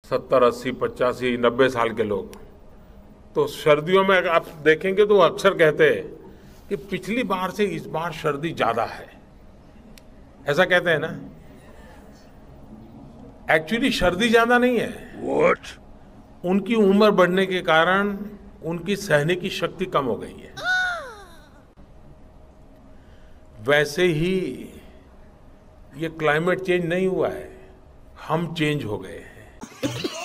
70, 80, 85, 90 साल के लोग, तो सर्दियों में अगर आप देखेंगे तो वो अक्सर कहते हैं कि पिछली बार से इस बार सर्दी ज्यादा है, ऐसा कहते हैं ना। एक्चुअली सर्दी ज्यादा नहीं है। What? उनकी उम्र बढ़ने के कारण उनकी सहने की शक्ति कम हो गई है। वैसे ही ये क्लाइमेट चेंज नहीं हुआ है, हम चेंज हो गए हैं।